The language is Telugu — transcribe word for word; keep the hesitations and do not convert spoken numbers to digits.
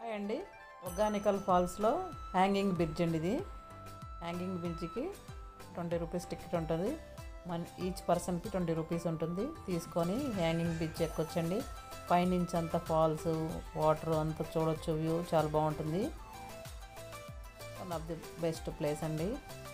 హాయ్ అండి, ఒర్గానికల్ ఫాల్స్లో హ్యాంగింగ్ బ్రిడ్జ్ అండి. ఇది హ్యాంగింగ్ బ్రిడ్జ్కి ట్వంటీ రూపీస్ టికెట్ ఉంటుంది. మన ఈచ్ పర్సన్కి ట్వంటీ రూపీస్ ఉంటుంది. తీసుకొని హ్యాంగింగ్ బ్రిడ్జ్ ఎక్కొచ్చండి. పైనుంచి అంతా ఫాల్స్ వాటర్ అంతా చూడొచ్చు. వ్యూ చాలా బాగుంటుంది. One of the best place అండి.